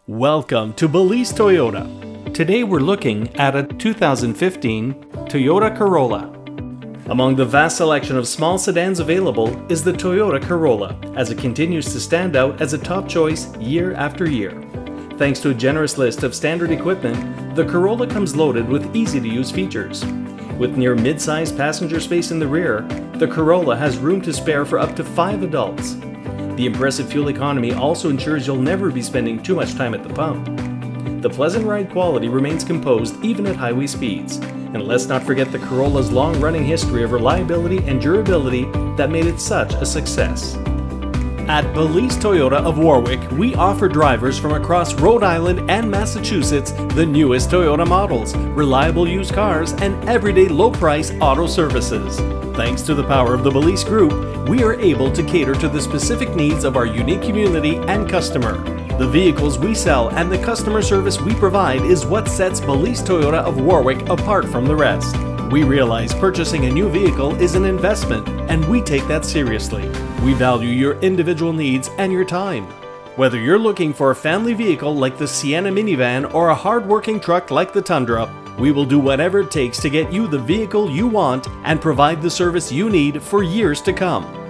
Welcome to Belize Toyota. Today we're looking at a 2015 Toyota Corolla. Among the vast selection of small sedans available is the Toyota Corolla, as it continues to stand out as a top choice year after year. Thanks to a generous list of standard equipment, the Corolla comes loaded with easy-to-use features. With near mid-size passenger space in the rear, the Corolla has room to spare for up to 5 adults. The impressive fuel economy also ensures you'll never be spending too much time at the pump. The pleasant ride quality remains composed even at highway speeds. And let's not forget the Corolla's long-running history of reliability and durability that made it such a success. At Belize Toyota of Warwick, we offer drivers from across Rhode Island and Massachusetts the newest Toyota models, reliable used cars, and everyday low-price auto services. Thanks to the power of the Belize Group, we are able to cater to the specific needs of our unique community and customer. The vehicles we sell and the customer service we provide is what sets Belize Toyota of Warwick apart from the rest. We realize purchasing a new vehicle is an investment, and we take that seriously. We value your individual needs and your time. Whether you're looking for a family vehicle like the Sienna minivan or a hard-working truck like the Tundra, we will do whatever it takes to get you the vehicle you want and provide the service you need for years to come.